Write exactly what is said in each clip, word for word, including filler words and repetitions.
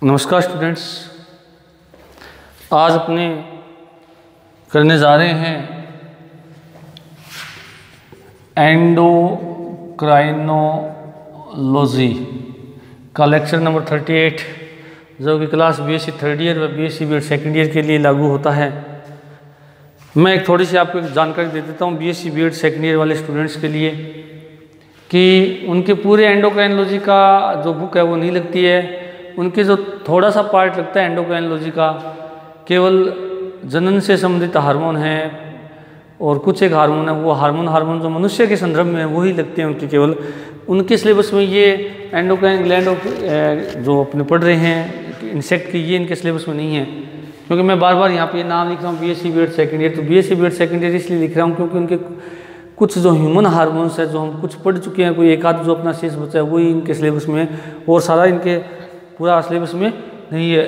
नमस्कार स्टूडेंट्स, आज अपने करने जा रहे हैं एंडोक्राइनोलॉजी का लेक्चर नंबर अड़तीस, जो कि क्लास बीएससी थर्ड ईयर व बीएससी बीएड सेकेंड ईयर के लिए लागू होता है। मैं एक थोड़ी सी आपको एक जानकारी दे देता हूँ बीएससी बीएड सेकेंड ईयर वाले स्टूडेंट्स के लिए कि उनके पूरे एंडोक्राइनोलॉजी का जो बुक है वो नहीं लगती है। उनके जो थोड़ा सा पार्ट लगता है एंडोक्राइनोलॉजी का, केवल जनन से संबंधित हार्मोन है और कुछ एक हार्मोन है, वो हार्मोन हार्मोन जो मनुष्य के संदर्भ में है वही लगते हैं उनके केवल। उनके सिलेबस में ये एंडोक्राइन ग्लैंड जो अपने पढ़ रहे हैं इंसेक्ट की, ये इनके सिलेबस में नहीं है। क्योंकि मैं बार बार यहाँ पे नाम लिख रहा हूँ बीएससी बीएड सेकेंड ईयर, तो बीएससी बीएड सेकेंड ईयर इसलिए लिख रहा हूँ क्योंकि उनके कुछ जो ह्यूमन हार्मोन्स है जो हम कुछ पढ़ चुके हैं, कोई एक आध जो अपना शेष बचा है वही इनके सिलेबस में, और सारा इनके पूरा सिलेबस में नहीं है।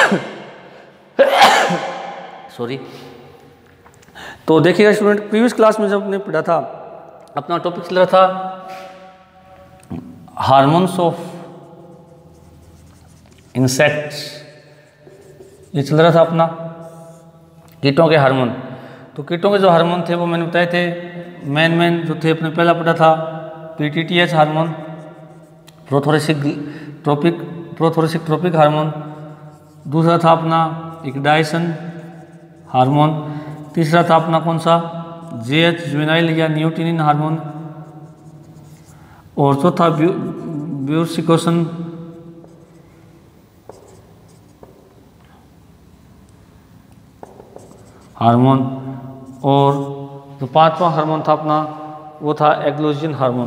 सॉरी। तो देखिएगा स्टूडेंट, प्रीवियस क्लास में जब हमने पढ़ा था, अपना टॉपिक चल रहा था हार्मोन्स ऑफ इंसेक्ट्स, ये चल रहा था अपना कीटों के हार्मोन। तो कीटों के जो हार्मोन थे वो मैंने बताए थे, मेन मेन जो थे अपने पहला पढ़ा था PTTH hormone, prothoracic tropic prothoracic tropic hormone, दूसरा था अपना इक्डाइसन हार्मोन, तीसरा था अपना कौन सा जेएच जुवेनाइल या न्यूटिनिन हार्मोन, और चौथा ब्यू ब्यूसिकोसन हार्मोन, और जो पांचवा हार्मोन था अपना वो था एग्लोजिन हार्मोन।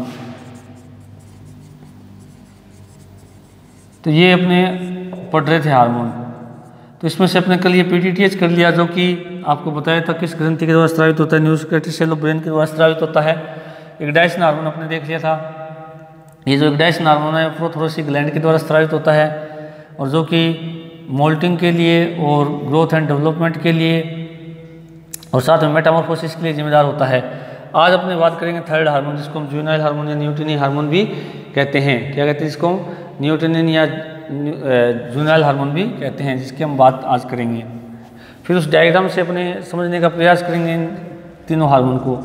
तो ये अपने पढ़ रहे थे हार्मोन। तो इसमें से अपने कल ये पीटीटीएच कर लिया, जो कि आपको बताया था किस ग्रंथि के द्वारा स्रावित होता है, न्यूरोसेक्रेटरी सेल ऑफ ब्रेन के द्वारा स्रावित होता है। इक्डाइसन हार्मोन अपने देख लिया था, ये जो इक्डाइसन हार्मोन है प्रोथोरेसिक ग्लैंड के द्वारा स्रावित होता है, और जो कि मोल्टिंग के लिए और ग्रोथ एंड डेवलपमेंट के लिए और साथ में मेटामॉर्फोसिस के लिए जिम्मेदार होता है। आज अपने बात करेंगे थर्ड हार्मोन, जिसको हम जुवेनाइल हार्मोन या न्यूटिनिन हार्मोन भी कहते हैं। क्या कहते हैं इसको? न्यूटिनिन या जुवेनाइल हार्मोन भी कहते हैं, जिसकी हम बात आज करेंगे। फिर उस डायग्राम से अपने समझने का प्रयास करेंगे इन तीनों हार्मोन को।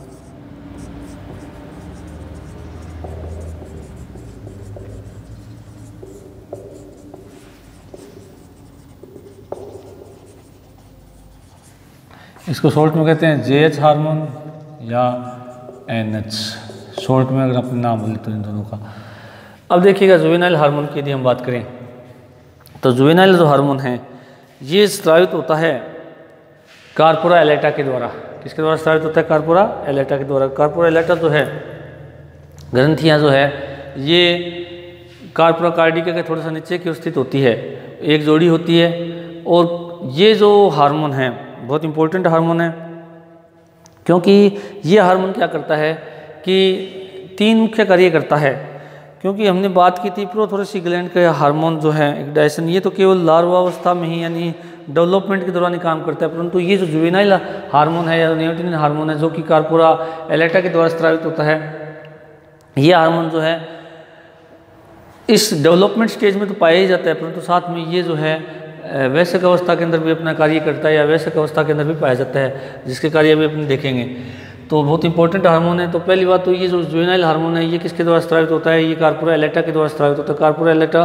इसको शॉर्ट में कहते हैं जेएच हार्मोन या एनएच, शॉर्ट में अगर अपने नाम बोले तो इन दोनों का। अब देखिएगा जुवेनाइल हार्मोन की यदि हम बात करें तो जुवेनाइल जो हार्मोन है ये स्रावित होता है कार्पोरा एलेटा के द्वारा। किसके द्वारा स्रावित होता है? कार्पोरा एलेटा के द्वारा। कार्पोरा एलेटा जो है ग्रंथियाँ जो है ये कार्पोरा कार्डिका के थोड़ा सा नीचे की स्थित होती है, एक जोड़ी होती है। और ये जो हार्मोन है बहुत इंपॉर्टेंट हार्मोन है, क्योंकि ये हार्मोन क्या करता है कि तीन मुख्य कार्य करता है। क्योंकि हमने बात की थी प्रोथोरेसिक ग्लैंड का हार्मोन जो है इक्डाइसन, ये तो केवल लार्वावस्था में ही यानी डेवलपमेंट के दौरान ही काम करता है, परंतु ये जो जुवेनाइल हार्मोन है या न्यूटिनिन हार्मोन है जो कि कार्पोरा एलेटा के द्वारा स्रावित होता है, ये हार्मोन जो है इस डेवलपमेंट स्टेज में तो पाया ही जाता है, परंतु साथ में ये जो है वयस्क अवस्था के अंदर भी अपना कार्य करता है या वयस्क अवस्था के अंदर भी पाया जाता है, जिसके कार्य भी अपने देखेंगे। तो बहुत इंपॉर्टेंट हार्मोन है। तो पहली बात तो ये जो जुवेनाइल हार्मोन है ये किसके द्वारा स्रावित होता है? ये कार्पोरा एलेटा के द्वारा स्रावित होता है। कार्पोरा एलेटा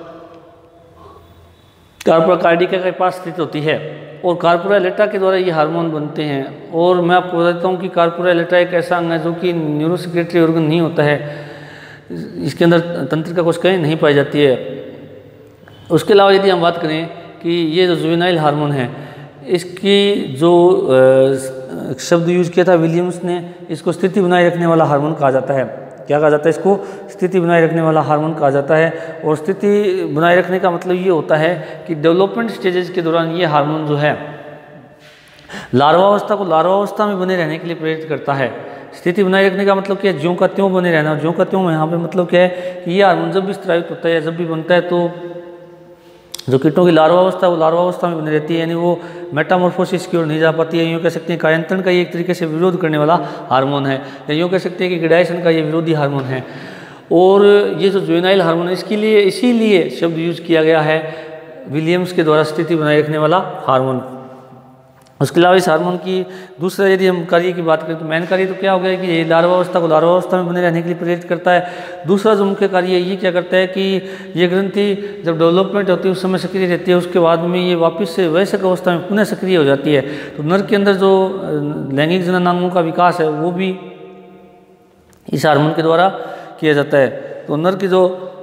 कार्पोरा कार्डिका के पास स्थित होती है, और कार्पोरा एलेटा के द्वारा ये हार्मोन बनते हैं। और मैं आपको बताता हूँ कि कार्पोरा एलेटा एक ऐसा अंग है जो कि न्यूरोसेक्रेटरी ऑर्गन नहीं होता है, इसके अंदर तंत्रिका कोशिकाएं नहीं पाई जाती है। उसके अलावा यदि हम बात करें कि ये जो जुवेनाइल हार्मोन है इसकी जो शब्द यूज किया था विलियम्स ने, इसको स्थिति बनाए रखने वाला हार्मोन कहा जाता है। क्या कहा जाता है इसको? स्थिति बनाए रखने वाला हार्मोन कहा जाता है। और स्थिति बनाए रखने का मतलब ये होता है कि डेवलपमेंट स्टेजेस के दौरान ये हार्मोन जो है लार्वावस्था को लार्वावस्था में बने रहने के लिए प्रेरित करता है। स्थिति बनाए रखने का मतलब क्या है? ज्यों का त्यों बने रहना। ज्यों का त्यों यहाँ पे मतलब क्या है कि ये हार्मोन जब भी स्रावित होता है या जब भी बनता है तो जो कीटों की लार्वावस्था वो लार्वावस्था में बनी रहती है, यानी वो मेटामॉर्फोसिस की ओर नहीं जा पाती है। यूँ कह सकते हैं कायांतरण का ये एक तरीके से विरोध करने वाला हार्मोन है, या यूँ कह सकते हैं कि इक्डाइसन का ये विरोधी हार्मोन है। और ये जो जुवेनाइल हार्मोन है इसके लिए इसीलिए शब्द यूज किया गया है विलियम्स के द्वारा स्थिति बनाए रखने वाला हार्मोन। उसके अलावा इस हार्मोन की दूसरा यदि हम कार्य की बात करें तो मेन कार्य तो क्या हो गया कि ये लार्वावस्था को लार्वावस्था में बने रहने के लिए प्रेरित करता है। दूसरा जो मुख्य कार्य है ये क्या करता है कि ये ग्रंथि जब डेवलपमेंट होती है उस समय सक्रिय रहती है, उसके बाद में ये वापस से वयस्क अवस्था में पुनः सक्रिय हो जाती है। तो नर के अंदर जो लैंगिक जननांगों का विकास है वो भी इस हार्मोन के द्वारा किया जाता है। तो नर की जो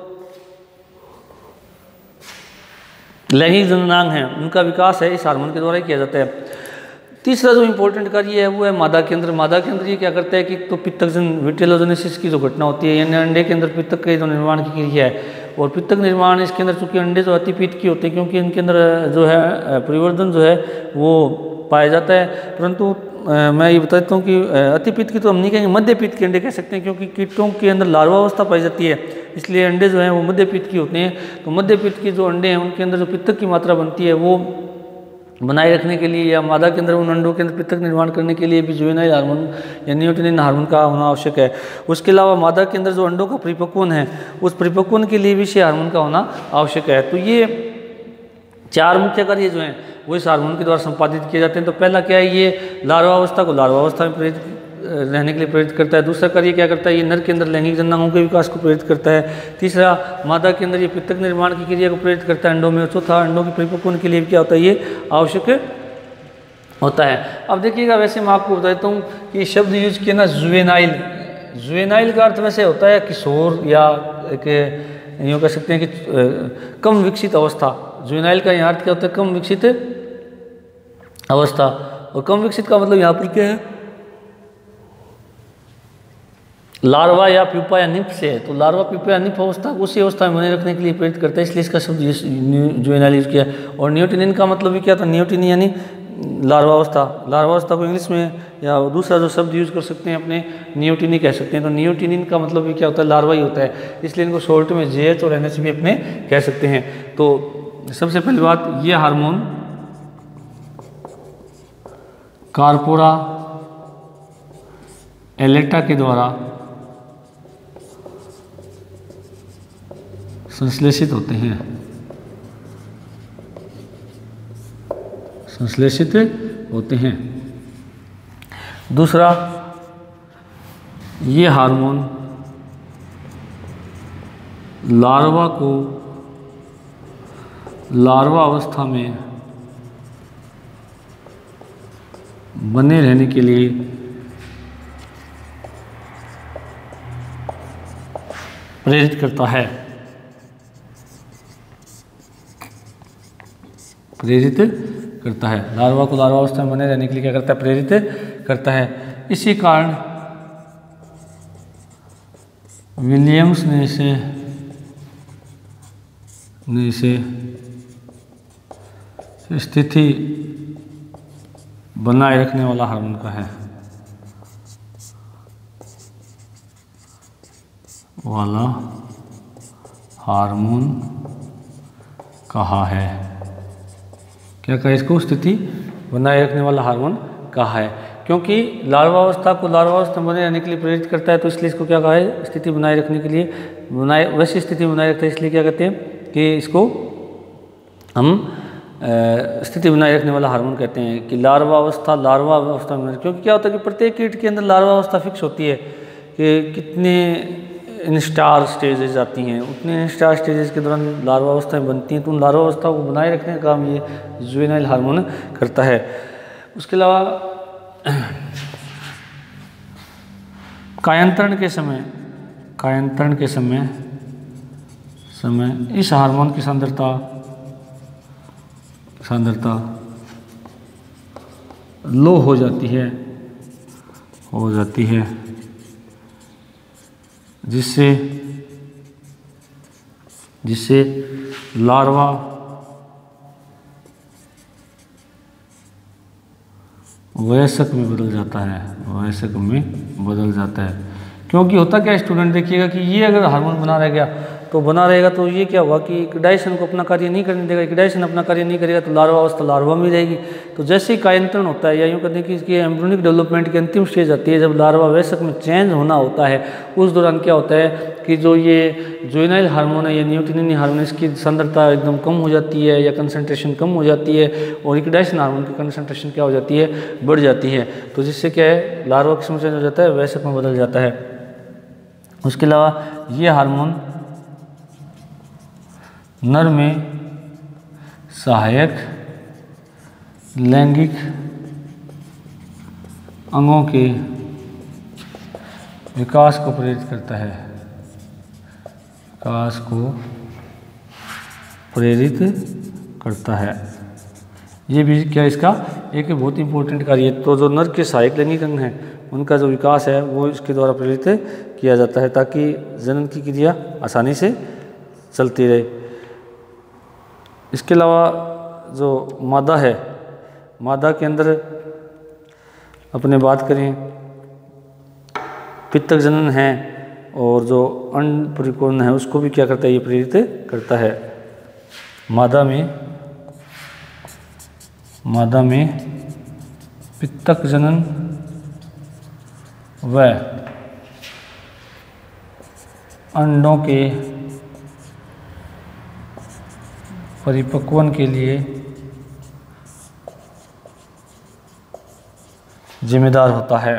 लैंगिक जननांग हैं उनका विकास है इस हार्मोन के द्वारा ही किया जाता है। तीसरा जो इम्पोर्टेंट कार्य है वो है मादा केंद्र। मादा केंद्र ये क्या करता है कि तो पित्तकजन विटेलोजेनेसिस की जो घटना होती है यानी अंडे के अंदर पित्तक के जो निर्माण की क्रिया है, और पित्तक निर्माण इसके अंदर चूंकि अंडे जो अतिपीत की होते हैं क्योंकि इनके अंदर जो है परिवर्धन जो है वो पाया जाता है। परंतु मैं ये बताता हूँ कि अतिपीत की तो हम नहीं कहेंगे, मध्यपीत के अंडे कह सकते हैं क्योंकि कीटों के अंदर लार्वावस्था पाई जाती है, इसलिए अंडे जो हैं वो मध्यपीत की होते हैं। तो मध्यपीत के जो अंडे हैं उनके अंदर जो पित्तक की मात्रा बनती है वो बनाए रखने के लिए या मादा के अंदर उन अंडों के अंदर पित्तक निर्माण करने के लिए भी जुवेनाइल हार्मोन या नियोटिनिन हार्मोन का होना आवश्यक है। उसके अलावा मादा के अंदर जो अंडों का परिपक्वन है उस परिपक्वन के लिए भी इस हार्मोन का होना आवश्यक है। तो ये चार मुख्य कार्य जो हैं वो इस हार्मोन के द्वारा संपादित किए जाते हैं। तो पहला क्या है, ये लार्वावस्था को लार्वावस्था में प्रेरित रहने के लिए प्रेरित करता है। दूसरा कार्य क्या करता है, ये नर के अंदर लैंगिक जननांगों के विकास को प्रेरित करता है। तीसरा मादा के अंदर ये पित्तक निर्माण की क्रिया को प्रेरित करता है अंडों में। चौथा अंडों के परिपक्वन के लिए क्या होता है, ये आवश्यक होता है। अब देखिएगा वैसे मैं आपको बताता हूँ कि शब्द यूज किया ना जुवेनाइल, जुवेनाइल का अर्थ वैसे होता है किशोर या एक यूँ कह सकते हैं कि कम विकसित अवस्था। जुवेनाइल का यहाँ अर्थ क्या होता है, कम विकसित अवस्था। और कम विकसित का मतलब यहाँ पर क्या है, लार्वा या प्यूपा या निप से है। तो लार्वा प्यूपा या निप अवस्था उसी अवस्था में बने रखने के लिए प्रेरित करता है, इसलिए इसका शब्द जुवेनाइल यूज किया। और नियोटिनिन का मतलब भी क्या था, नियोटिन यानी लार्वावस्था। लार्वावस्था को इंग्लिश में या दूसरा जो शब्द यूज कर सकते हैं अपने नियोटिनी कह सकते हैं। तो नियोटिनिन का मतलब भी क्या होता है, लार्वा ही होता है, इसलिए इनको शॉर्ट में जे एच और एन एच भी अपने कह सकते हैं। तो सबसे पहली बात, ये हार्मोन कार्पोरा एलेटा के द्वारा संश्लेषित होते हैं, संश्लेषित होते हैं। दूसरा, ये हार्मोन लार्वा को लार्वा अवस्था में बने रहने के लिए प्रेरित करता है, प्रेरित करता है। लार्वा को लार्वा अवस्था में बने रहने के लिए क्या करता है, प्रेरित करता है। इसी कारण विलियम्स ने इसे ने इसे स्थिति बनाए रखने वाला हार्मोन का है वाला हार्मोन कहा है। क्या कहा इसको, स्थिति बनाए रखने वाला हार्मोन कहा है, क्योंकि लार्वावस्था को लार्वावस्था में बने रहने के लिए प्रेरित करता है। तो इसलिए इसको क्या कहा है, स्थिति बनाए रखने के लिए, बनाए वैसी स्थिति बनाए रखता है, इसलिए क्या कहते हैं कि इसको हम स्थिति बनाए रखने वाला हार्मोन कहते हैं। कि लार्वा अवस्था लार्वा अवस्था में, क्योंकि क्या होता है कि प्रत्येक कीट के अंदर लार्वा अवस्था फिक्स होती है कि कितने इंस्टार स्टेजेस आती हैं, उतने इंस्टार स्टेजेस के दौरान लार्वा अवस्थाएं बनती हैं। तो उन लार्वा अवस्था को बनाए रखने का काम ये जुवेनाइल हार्मोन करता है। उसके अलावा कायांतरण के समय कायांतरण के समय समय इस हार्मोन की सांद्रता सांद्रता लो हो जाती है हो जाती है जिससे जिससे लार्वा वयस्क में बदल जाता है वयस्क में बदल जाता है। क्योंकि होता क्या स्टूडेंट, देखिएगा कि ये अगर हार्मोन बना रह गया तो बना रहेगा, तो ये क्या हुआ कि इक्विडाइजेशन को अपना कार्य नहीं करने देगा। इक्विडाइजेशन अपना कार्य नहीं करेगा तो लार्वा अवस्था लार्वा में रहेगी। तो जैसे ही कायंत्रण होता है, या यूँ कहते हैं कि इसकी एम्ब्रियोनिक डेवलपमेंट की अंतिम स्टेज आती है, जब लार्वा वयस्क में चेंज होना होता है, उस दौरान क्या होता है कि जो ये जुवेनाइल हार्मोन है या न्यूटेनिन हार्मोन, इसकी सांद्रता एकदम कम हो जाती है या कंसंट्रेशन कम हो जाती है, और इक्विडाइजेशन हार्मोन की कंसंट्रेशन क्या हो जाती है, बढ़ जाती है। तो जिससे क्या है लार्वा किस्म चेंज हो जाता है, वयस्क में बदल जाता है। उसके अलावा ये हार्मोन नर में सहायक लैंगिक अंगों के विकास को प्रेरित करता है, विकास को प्रेरित करता है। ये भी क्या इसका एक बहुत इंपॉर्टेंट कार्य है। तो जो नर के सहायक लैंगिक अंग हैं उनका जो विकास है वो इसके द्वारा प्रेरित किया जाता है, ताकि जनन की क्रिया आसानी से चलती रहे। इसके अलावा जो मादा है, मादा के अंदर अपने बात करें पित्तक जनन है, और जो अंड परिपूर्ण है उसको भी क्या करता है, ये प्रेरित करता है। मादा में मादा में पित्तक जनन व अंडों के परिपक्वन के लिए जिम्मेदार होता है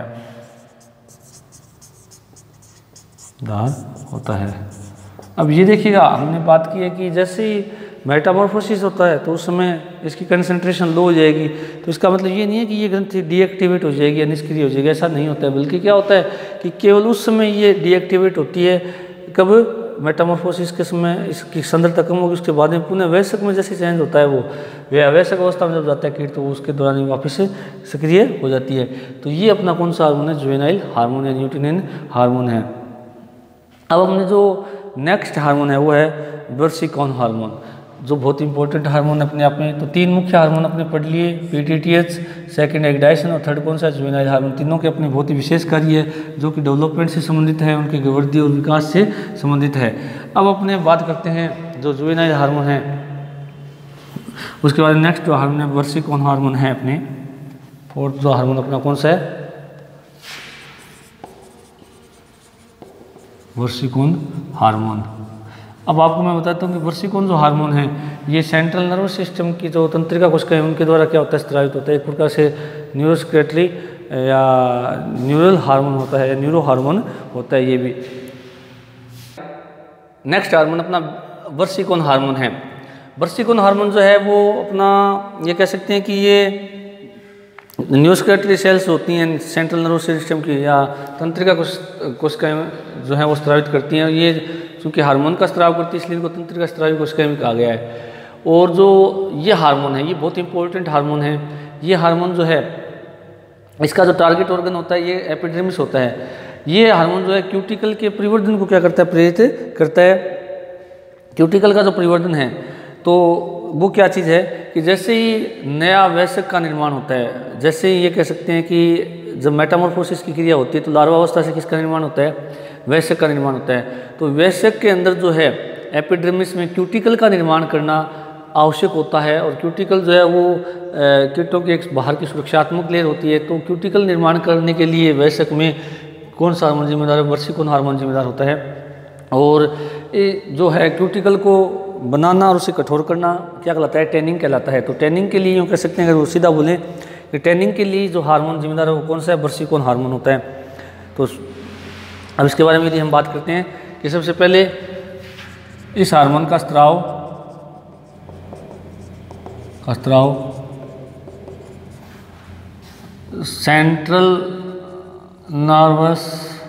दार होता है। अब ये देखिएगा, हमने बात की है कि जैसे ही मेटामॉर्फोसिस होता है तो उस समय इसकी कंसंट्रेशन लो हो जाएगी। तो इसका मतलब ये नहीं है कि ये ग्रंथि डीएक्टिवेट हो जाएगी या निष्क्रिय हो जाएगी, ऐसा नहीं होता है। बल्कि क्या होता है कि केवल उस समय ये डीएक्टिवेट होती है, कब मेटामॉर्फोसिस के समय इसकी सांद्रता कम होगी, उसके बाद में पुनः वयस्क में जैसे चेंज होता है, वो वे अवयस्क अवस्था में जब जाता है कीट, तो उसके दौरान ही वापस से सक्रिय हो जाती है। तो ये अपना कौन सा हार्मोन है, जुवेनाइल हार्मोन या न्यूटेनिन हार्मोन है। अब हमने जो नेक्स्ट हार्मोन है वो है बर्सिकॉन हार्मोन, जो बहुत इंपॉर्टेंट हार्मोन अपने आप में। तो तीन मुख्य हार्मोन अपने पढ़ लिए, पीटीटीएच, सेकंड एक्डाइसन और थर्ड कौन सा जुवेनाइल हार्मोन। तीनों के अपने बहुत ही विशेष कार्य है जो कि डेवलपमेंट से संबंधित है, उनके वृद्धि और विकास से संबंधित है। अब अपने बात करते हैं जो जुवेनाइल हार्मोन है, उसके बाद नेक्स्ट जो हार्मोन है बर्सिकॉन हार्मोन है अपने। फोर्थ जो हार्मोन अपना कौन सा है, बर्सिकॉन हार्मोन। अब आपको मैं बताता हूँ कि बर्सिकॉन जो हार्मोन है ये सेंट्रल नर्वस सिस्टम की जो तंत्रिका कोशिकाएं हैं उनके द्वारा क्या होता है, स्रावित होता है। एक प्रकार से न्यूरोस्क्रेटरी या न्यूरल हार्मोन होता है या न्यूरो हार्मोन होता है ये भी। नेक्स्ट हार्मोन अपना बर्सिकॉन हार्मोन है। बर्सिकॉन हार्मोन जो है वो अपना ये कह सकते हैं कि ये न्यूरोस्क्रेटरी सेल्स होती हैं सेंट्रल नर्वस सिस्टम की या तंत्रिका कोशिकाएं जो हैं वो स्रावित करती हैं। ये चूँकि हार्मोन का स्राव करती है इसलिए इनको तंत्रिका स्रावी कोशिकाएं भी कहा गया है। और जो ये हार्मोन है ये बहुत इंपॉर्टेंट हार्मोन है। ये हार्मोन जो है इसका जो टारगेट ऑर्गन होता है ये एपिडर्मिस होता है। ये हार्मोन जो है क्यूटिकल के परिवर्धन को क्या करता है, प्रेरित करता है। क्यूटिकल का जो परिवर्धन है तो वो क्या चीज़ है कि जैसे ही नया वयस्क का निर्माण होता है, जैसे ही ये कह सकते हैं कि जब मेटामॉर्फोसिस की क्रिया होती है तो लार्वा अवस्था से किसका निर्माण होता है, वयस्क का निर्माण होता है। तो वयस्क के अंदर जो है एपिडर्मिस में क्यूटिकल का निर्माण करना आवश्यक होता है। और क्यूटिकल जो है वो कीटों के एक बाहर की सुरक्षात्मक लेयर होती है। तो क्यूटिकल निर्माण करने के लिए वयस्क में कौन सा हार्मोन जिम्मेदार है, बर्सिकॉन हार्मोन जिम्मेदार होता है। और ये जो है क्यूटिकल को बनाना और उसे कठोर करना क्या कहलाता है, टैनिंग कहलाता है। तो टैनिंग के लिए यूँ कह सकते हैं, अगर वो सीधा बोलें कि टैनिंग के लिए जो हार्मोन जिम्मेदार है वो कौन सा है, बर्सिकॉन हार्मोन होता है। तो अब इसके बारे में यदि हम बात करते हैं कि सबसे पहले इस हार्मोन का स्त्राव का स्त्राव सेंट्रल नर्वस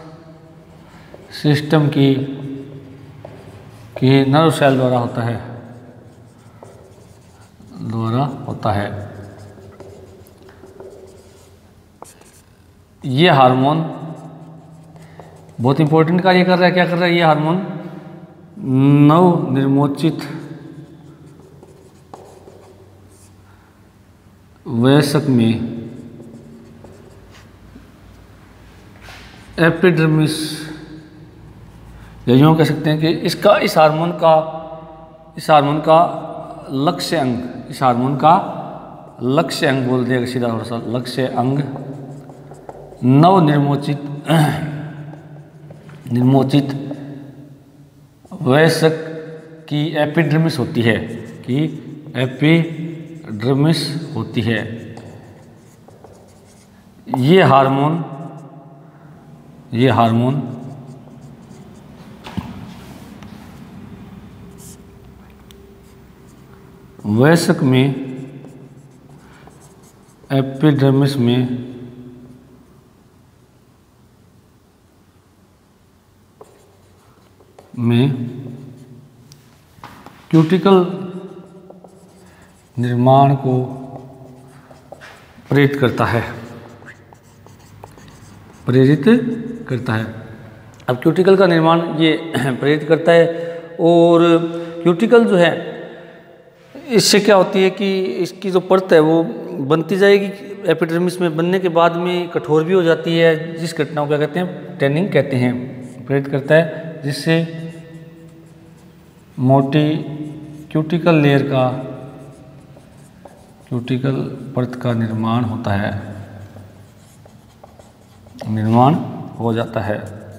सिस्टम की कि नर्व सेल द्वारा होता है द्वारा होता है। ये हार्मोन बहुत इंपॉर्टेंट कार्य कर रहा है। क्या कर रहा है ये हार्मोन, नव निर्मोचित वयस्क में एपिडर्मिस या यूँ कह सकते हैं कि इसका इस हार्मोन का इस हार्मोन का लक्ष्य अंग इस हार्मोन का लक्ष्य अंग बोल दिया सीधा थोड़ा सा, लक्ष्य अंग नव निर्मोचित निर्मोचित वयस्क की एपिडर्मिस होती है कि एपिडर्मिस होती है। ये हार्मोन ये हार्मोन वयस्क में एपिडर्मिस में में क्यूटिकल निर्माण को प्रेरित करता है प्रेरित करता है अब क्यूटिकल का निर्माण ये प्रेरित करता है। और क्यूटिकल जो है इससे क्या होती है कि इसकी जो परत है वो बनती जाएगी, एपिडर्मिस में बनने के बाद में कठोर भी हो जाती है, जिस घटना को क्या कहते हैं, टैनिंग कहते हैं, प्रेरित करता है, जिससे मोटी क्यूटिकल लेयर का क्यूटिकल परत का निर्माण होता है निर्माण हो जाता है।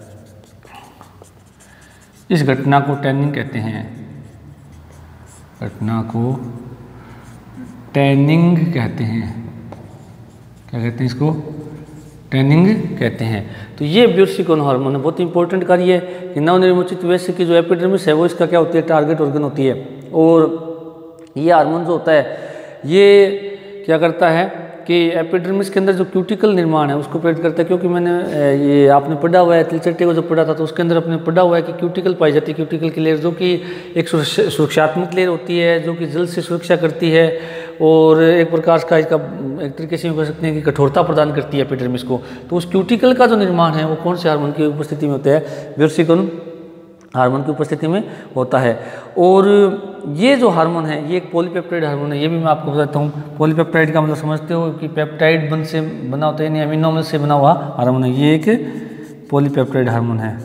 इस घटना को टैनिंग कहते हैं घटना को टैनिंग कहते हैं क्या कहते हैं इसको टैनिंग कहते हैं। तो ये ब्यूसिकोन हार्मोन है, बहुत इंपॉर्टेंट कार्य है कि नवनिर्मोचित वयस्क की जो एपिडर्मिस है वो इसका क्या होती है, टारगेट ऑर्गन होती है। और ये हार्मोन जो होता है ये क्या करता है कि एपिडर्मिस के अंदर जो क्यूटिकल निर्माण है उसको प्रेरित करता है। क्योंकि मैंने ये आपने पढ़ा हुआ है, तिलचट्टे को जब पढ़ा था तो उसके अंदर अपने पढ़ा हुआ है कि क्यूटिकल पाई जाती है, क्यूटिकल की लेयर जो कि एक सुरक्षात्मक लेयर होती है जो कि जल से सुरक्षा करती है और एक प्रकार का इसका एक तरीके से कह सकते हैं कि कठोरता प्रदान करती है एपिडर्मिस को। तो उस क्यूटिकल का जो निर्माण है वो कौन से हार्मोन की उपस्थिति में होता है, ब्यूसिकोन हार्मोन की उपस्थिति में होता है। और ये जो हार्मोन है ये एक पॉलीपेप्टाइड हार्मोन है, ये भी मैं आपको बताता हूँ। पॉलीपेप्टाइड का मतलब समझते हो कि पेप्टाइड बंध से बना होता है, यानी अमीनो अम्ल से बना हुआ हार्मोन है। ये एक पॉलीपेप्टाइड हार्मोन है,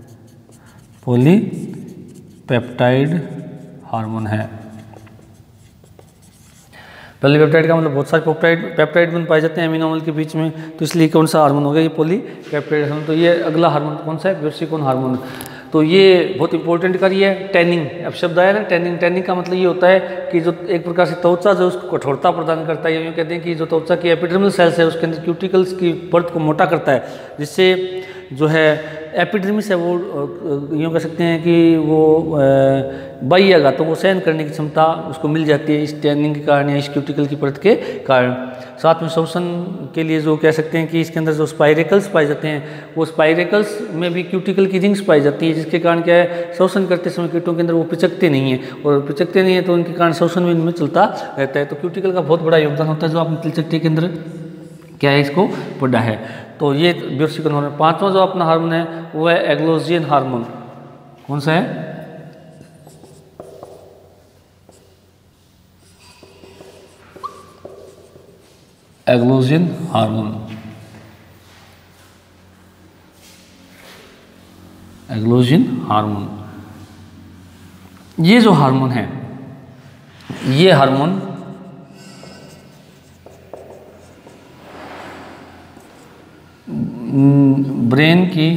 पॉलीपेप्टाइड हार्मोन है। पॉलीपेप्टाइड का मतलब बहुत सारे पेप्टाइड पेप्टाइड बन पाए जाते हैं अमीनो अम्ल के बीच में, तो इसलिए कौन सा हार्मोन हो गया, ये पॉलीपेप्टाइड हार्मोन। तो ये अगला हार्मोन कौन सा है, ब्यूसिकोन हार्मोन। तो ये बहुत इंपॉर्टेंट कार्य है। टैनिंग, अब शब्द आया ना टैनिंग, टैनिंग का मतलब ये होता है कि जो एक प्रकार से त्वचा जो उसको कठोरता प्रदान करता है, यूँ कहते हैं कि जो त्वचा की एपिडर्मल सेल्स है उसके अंदर क्यूटिकल्स की परत को मोटा करता है, जिससे जो है एपिडर्मिस है वो यूँ कह सकते हैं कि वो बाह्य आघातों को सहन करने की क्षमता उसको मिल जाती है इस टैनिंग के कारण या इस क्यूटिकल की परत के कारण। साथ में श्वसन के लिए जो कह सकते हैं कि इसके अंदर जो स्पाइरेकल्स पाए जाते हैं वो स्पाइरेकल्स में भी क्यूटिकल की रिंग्स पाई जाती है, जिसके कारण क्या है श्वसन करते समय कीटों के अंदर वो पिचकते नहीं हैं, और पिचकते नहीं है तो उनके कारण श्वसन भी इनमें चलता रहता है। तो क्यूटिकल का बहुत बड़ा योगदान होता है, जो आपने तिलचट्टे के अंदर क्या है इसको पढ़ा है। तो ये ब्यूसिकोन हार्मोन। पांचवा जो अपना हार्मोन है वो है एग्लोजियन हार्मोन। कौन सा है, एग्लोजियन हार्मोन। एग्लोजियन हार्मोन ये जो हार्मोन है ये हार्मोन ब्रेन की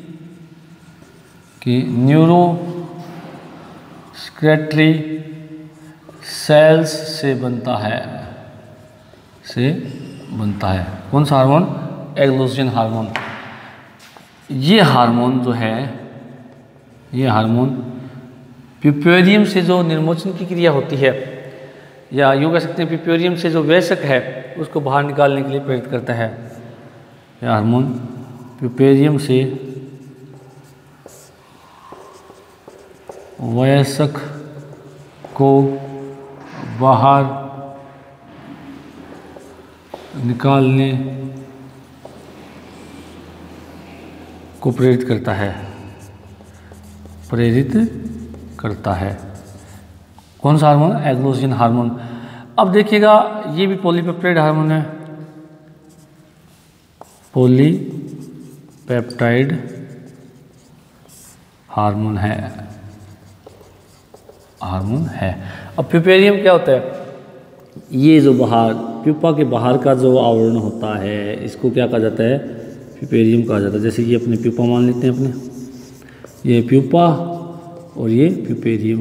की न्यूरो सेक्रेटरी सेल्स से बनता है से बनता है। कौन सा हार्मोन, एग्लोजियन हार्मोन। ये हार्मोन जो है ये हार्मोन प्यूपेरियम से जो निर्मोचन की क्रिया होती है, या यूँ कह सकते हैं प्यूपेरियम से जो वयस्क है उसको बाहर निकालने के लिए प्रेरित करता है। यह हार्मोन प्यूपेरियम से वयस्क को बाहर निकालने को प्रेरित करता है प्रेरित करता है। कौन सा हार्मोन, एग्लोजियन हार्मोन। अब देखिएगा ये भी पॉलीपेप्टाइड हार्मोन है, पॉलीपेप्टाइड हार्मोन है हार्मोन है। अब प्यूपेरियम क्या होता है? ये जो बाहर प्यूपा के बाहर का जो आवरण होता है इसको क्या कहा जाता है? प्यूपेरियम कहा जाता है। जैसे ये अपने प्यूपा मान लेते हैं, अपने ये प्यूपा और ये प्यूपेरियम।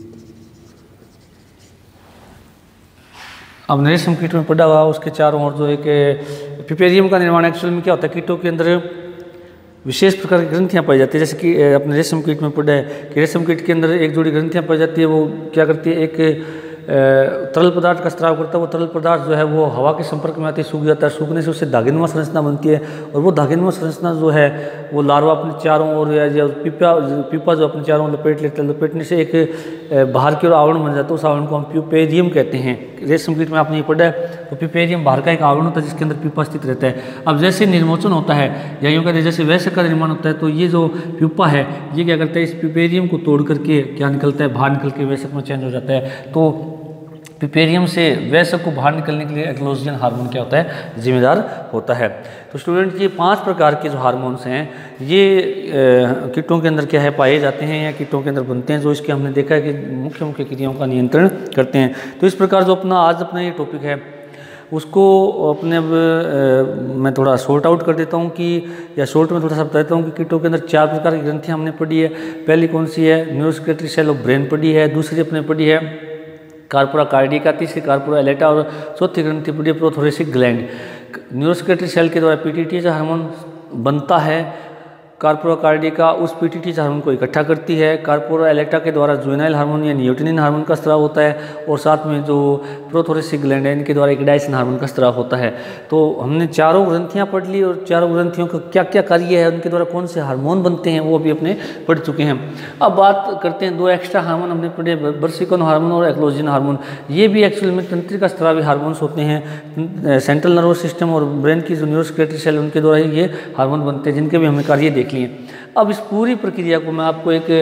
अब रेशम कीट में पड़ा हुआ उसके चारों ओर जो एक प्यूपेरियम का निर्माण एक्चुअल में क्या होता है? कीटों के अंदर विशेष प्रकार की ग्रंथियाँ पाई जाती है। जैसे कि अपने रेशम कीट में पड़ा है कि रेशम कीट के अंदर एक जोड़ी ग्रंथियाँ पाई जाती है। वो क्या करती है? एक तरल पदार्थ का स्त्राव करता है। वो तरल पदार्थ जो है वो हवा के संपर्क में आते ही सूख जाता है। सूखने से उससे धागेनुमा संरचना बनती है और वो धागेनुमा संरचना जो है वो लार्वा अपने चारों ओर या पीपा पीपा जो अपने चारों ओर लपेट लेता है। लपेटने से एक बाहर की ओर आवरण बन जाता है। उस आवरण को हम प्यूपेरियम कहते हैं। रेशम कीट में आपने ये पढ़ा है तो प्यूपेरियम बाहर का एक आवरण होता है जिसके अंदर पीपा स्थित रहता है। अब जैसे निर्मोचन होता है या यूँ कहते हैं जैसे वयस्क का निर्माण होता है तो ये जो प्यूपा है ये क्या करता है? इस प्यूपेरियम को तोड़ करके क्या निकलता है? बाहर निकल के वयस्क में चेंज हो जाता है। तो प्यूपेरियम से वयस्क को बाहर निकलने के लिए एक्लोजियन हार्मोन क्या होता है? जिम्मेदार होता है। तो स्टूडेंट ये पांच प्रकार के जो हार्मोन्स हैं ये कीटों के अंदर क्या है पाए जाते हैं या कीटों के अंदर बनते हैं, जो इसके हमने देखा है कि मुख्य मुख्य क्रियाओं का नियंत्रण करते हैं। तो इस प्रकार जो अपना आज अपना ये टॉपिक है उसको अपने अब मैं थोड़ा शॉर्ट आउट कर देता हूँ कि या शॉर्ट में थोड़ा सा बताता हूँ कि कीटों के अंदर चार प्रकार की ग्रंथियाँ हमने पढ़ी है। पहली कौन सी है? न्यूरोसेक्रेटरी सेल ऑफ ब्रेन पढ़ी है। दूसरी अपने पढ़ी है कार्पोरा कार्डिका, तीसरी कार्पोरा एलेटा और चौथी ग्रंथि पढ़ी प्रोथोरेसिक ग्लैंड। न्यूरोसेक्रेटरी सेल के द्वारा पीटीटी हार्मोन बनता है। कार्पोरा कार्डिका उस पीटीटी हार्मोन को इकट्ठा करती है। कार्पोरा एलेक्टा के द्वारा जुवेनाइल हार्मोन या नियोटिनिन हार्मोन का स्त्राव होता है और साथ में जो प्रोथोरेसिक ग्लैंड है इनके द्वारा इक्डाइसिन हार्मोन का स्त्राव होता है। तो हमने चारों ग्रंथियां पढ़ ली और चारों ग्रंथियों का क्या क्या कार्य है, उनके द्वारा कौन से हार्मोन बनते हैं वो भी अपने पढ़ चुके हैं। अब बात करते हैं दो एक्स्ट्रा हार्मोन हमने पढ़े, बर्सिकोन हार्मोन और एक्लोजिन हार्मोन। ये भी एक्चुअल में तंत्रिका स्त्रावी हार्मोन्स होते हैं। सेंट्रल नर्वस सिस्टम और ब्रेन की जो न्यूरोसेक्रेटरी सेल उनके द्वारा ही ये हार्मोन बनते हैं जिनके भी हमने कार्य देख लिए। अब इस पूरी प्रक्रिया को मैं आपको एक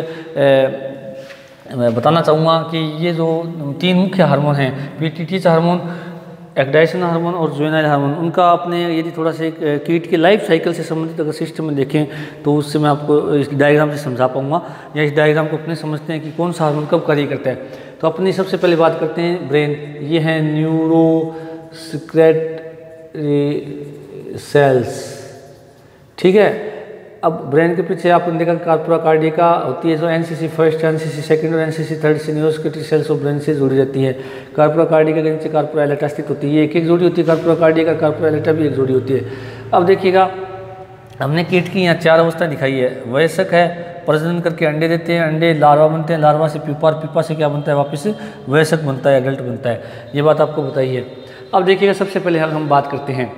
ए, मैं बताना चाहूँगा कि ये जो तीन मुख्य हार्मोन हैं पीटीटी हार्मोन, एक्डाइसिन हार्मोन और जुवेनाइल हार्मोन, उनका आपने यदि थोड़ा सा एक कीट के लाइफ साइकिल से संबंधित अगर सिस्टम में देखें तो उससे मैं आपको इस डायग्राम से समझा पाऊँगा या इस डायग्राम को अपने समझते हैं कि कौन सा हार्मोन कब कार्य करता है। तो अपनी सबसे पहले बात करते हैं ब्रेन। ये है न्यूरोसेक्रेटरी सेल्स, ठीक है। अब ब्रेन के पीछे आपने देखा कार्पोरा कार्डिका होती है जो एनसीसी फर्स्ट, एनसीसी सेकंड और एनसीसी थर्ड से न्यूरोसेक्रेटरी सेल्स ऑफ ब्रेन से जुड़ी रहती है। कार्पोरा कार्डिका के नीचे कार्पोरा एलेटा स्थित होती है। एक एक जोड़ी होती है कार्पोरा कार्डिका, कार्पोरा एलेटा भी एक जोड़ी होती है। अब देखिएगा हमने कीट की यहाँ चार अवस्थाएं दिखाई है। वयस्क है, प्रजनन करके अंडे देते हैं, अंडे लार्वा बनते हैं, लार्वा से प्यूपा, प्यूपा से क्या बनता है? वापस वयस्क बनता है, एडल्ट बनता है। ये बात आपको बताई है। अब देखिएगा सबसे पहले हम बात करते हैं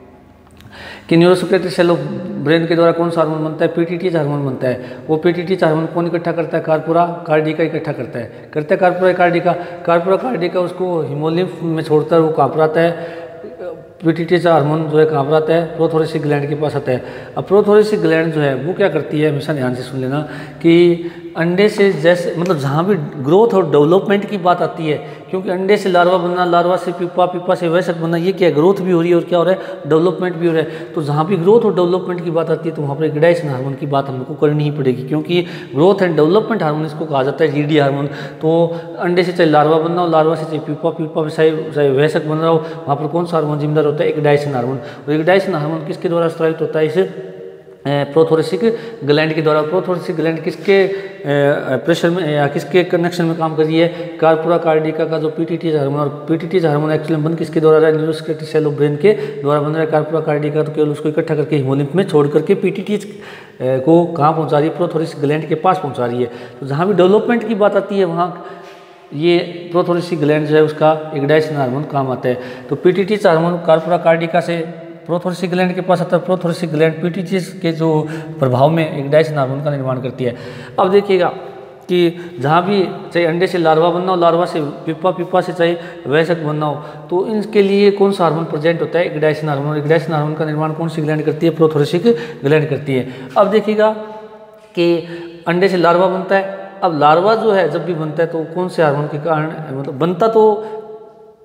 कि न्यूरोसेक्रेटरी सेल ऑफ ब्रेन के द्वारा कौन सा हार्मोन बनता है? पीटीटी हार्मोन बनता है। वो पीटीटी हार्मोन कौन इकट्ठा करता है? कार्पोरा कार्डिका इकट्ठा करता है। करता है कार्पोरा कार्डिका। कार्पोरा कार्डिका उसको हिमोलिम्फ में छोड़ता है, वो कहाँ पर आता है? पीटीटी हार्मोन जो है कहाँ पर आता है? प्रोथोरेसिक ग्लैंड के पास आता है। अब प्रोथोरेसिक ग्लैंड जो है वो क्या करती है, हमेशा ध्यान से सुन लेना कि अंडे से जैसे मतलब जहाँ भी ग्रोथ और डेवलपमेंट की बात आती है, क्योंकि अंडे से लार्वा बनना, लार्वा से पीपा, पीपा से वयस्क बनना, ये क्या ग्रोथ भी हो रही है और क्या हो रहा है? डेवलपमेंट भी हो रहा है। तो जहाँ भी ग्रोथ और डेवलपमेंट की बात आती है तो वहाँ पर इक्डाइसिन हार्मोन की बात हमको करनी ही पड़ेगी, क्योंकि ग्रोथ एंड डेवलपमेंट हार्मोन इसको कहा जाता है, जीडी हार्मोन। तो अंडे से चाहे लार्वा बनना हो, लार्वा से चाहे पीपा, पीपा से चाहे वयस्क बन रहा हो, वहाँ पर कौन सा हार्मोन जिम्मेदार होता है? Ecdysone hormone. और इक्डाइसिन हार्मोन किसके द्वारा स्रावित होता है? इसे प्रोथोरेसिक ग्लैंड के द्वारा। प्रोथोरेसिक ग्लैंड किसके प्रेशर में या किसके कनेक्शन में काम कर रही है? कार्पोरा कार्डिका का जो पीटीटी हार्मोन। और पीटीटी हार्मोन एक्चुअली बन किसके द्वारा रहा है? न्यूरोसेक्रेटरी सेल ऑफ ब्रेन के द्वारा बन रहा है। कार्पोरा कार्डिका तो केवल उसको इकट्ठा करके हिमोलिम्फ में छोड़ करके पीटीटी को कहाँ पहुँचा रही है? प्रोथोरेसिक ग्लैंड के पास पहुँचा रही है। तो जहाँ भी डेवलपमेंट की बात आती है वहाँ ये प्रोथोरेसिक ग्लैंड जो है उसका इक्डाइसिन हार्मोन काम आता है। तो पीटीटी हार्मोन कार्पोरा कार्डिका से प्रोथोरेसिक ग्लैंड के पास आता है। प्रोथोरेसिक ग्लैंड पीटीटी के जो प्रभाव में इक्डाइसिन हार्मोन का निर्माण करती है। अब देखिएगा कि जहाँ भी चाहे अंडे से लार्वा बनना हो, लार्वा से पीपा, पीपा से चाहे वयस्क बनना हो, तो इनके लिए कौन सा हार्मोन प्रेजेंट होता है? Ecdysone hormone. इक्डाइसिन हार्मोन का निर्माण कौन सी ग्लैंड करती है? प्रोथोरेसिक ग्लैंड करती है। अब देखिएगा कि अंडे से लार्वा बनता है। अब लार्वा जो है जब भी बनता है तो कौन से हार्मोन के कारण मतलब बनता तो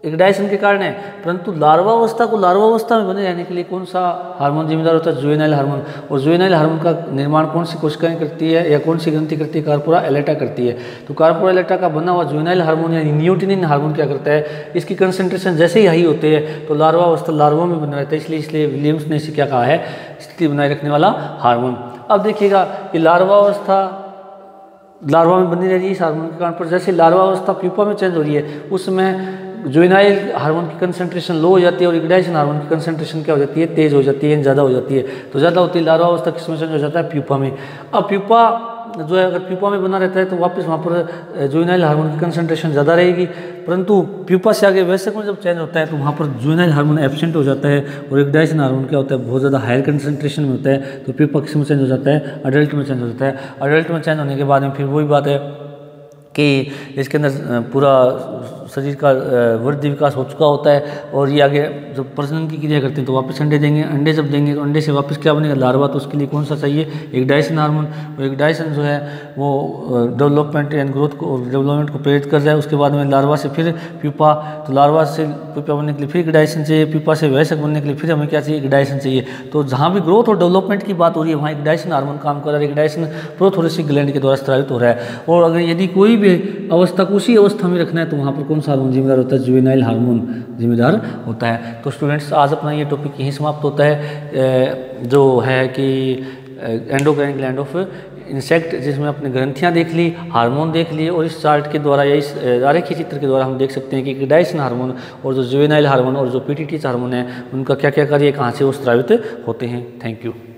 इग्नाइजेशन के कारण है, परंतु लार्वा अवस्था को लार्वा अवस्था में बने रहने के लिए कौन सा हार्मोन जिम्मेदार होता है? Juvenile hormone. और जुवेनाइल हार्मोन का निर्माण कौन सी कोशिकाएं करती है या कौन सी ग्रंथि करती है? कार्पोरा एलेटा करती है। तो कार्पोरा एलेटा का बना हुआ जुवेनाइल हार्मोन या न्यूटेनिन हार्मोन क्या करता है? इसकी कंसंट्रेशन जैसे ही हाई होते हैं तो लार्वा अवस्था लार्वा में बना रहता है, इसलिए इसलिए विलियम्स ने इसे क्या कहा है? स्थिति बनाए रखने वाला हार्मोन। अब देखिएगा कि लार्वा अवस्था लार्वा में बनी रह रही है इस हार्मोन के कारण, पर जैसे लार्वा अवस्था प्यूपा में चेंज हो रही है उसमें जुवेनाइल हार्मोन की कंसंट्रेशन लो हो जाती है और इग्नाइजेशन हार्मोन की कंसंट्रेशन क्या हो जाती है? तेज हो जाती है, ज़्यादा हो जाती है। तो ज़्यादा होती है लार्वा अवस्था किस में चेंज हो जाता है? प्यूपा में। अब प्यूपा जो है अगर प्यूपा में बना रहता है तो वापस वहाँ पर जुवेनाइल हार्मोन की कंसंट्रेशन ज़्यादा रहेगी, परंतु प्यूपा से आगे वैसे में जब चेंज होता है तो वहाँ पर जुवेनाइल हार्मोन एब्सेंट हो जाता है और इग्नाइजेशन हार्मोन क्या होता है? बहुत ज़्यादा हायर कंसंट्रेशन में होता है। तो प्यूपा किस में चेंज हो जाता है? अडल्ट में चेंज हो जाता है। अडल्ट में चेंज होने के बाद में फिर वही बात है कि इसके अंदर पूरा शरीर का वृद्धि विकास हो चुका होता है और ये आगे जब प्रजनन की क्रिया करते हैं तो वापस अंडे देंगे। अंडे जब देंगे तो अंडे से वापस क्या बनेगा? लार्वा। तो उसके लिए कौन सा चाहिए? इग्नाइजेशन हार्मोन। और इग्नाइजेशन जो है वो डेवलपमेंट एंड ग्रोथ को डेवलपमेंट को प्रेरित कर जाए। उसके बाद में लार्वा से फिर प्यूपा, तो लार्वा से प्यूपा बनने के लिए फिर इग्नाइजेशन चाहिए, प्यूपा से वयस्क बनने के लिए फिर हमें क्या चाहिए? इग्नाइजेशन चाहिए। तो जहाँ भी ग्रोथ और डेवलपमेंट की बात हो रही है वहाँ इग्नाइजेशन हार्मोन काम कर रहा है। इग्नाइजेशन प्रोथोरेसिक ग्लैंड के द्वारा स्रावित हो रहा है। और अगर यदि कोई भी अवस्था को उसी अवस्था में रखना है तो वहाँ पर कौन सा हार्मोन जिम्मेदार होता है? जुवेनाइल हार्मोन जिम्मेदार होता है। तो स्टूडेंट्स आज अपना ये टॉपिक यहीं समाप्त होता है, जो है कि एंडोक्राइन ग्लैंड ऑफ इंसेक्ट, जिसमें अपने ग्रंथियाँ देख ली, हार्मोन देख लिए और इस चार्ट के द्वारा या इस आरेखीय चित्र के द्वारा हम देख सकते हैं कि इग्नाइजेशन हार्मोन और जो जुवेनाइल हार्मोन और जो पीटीटी हार्मोन है उनका क्या क्या कार्य, कहाँ से वो स्रावित होते हैं। Thank you.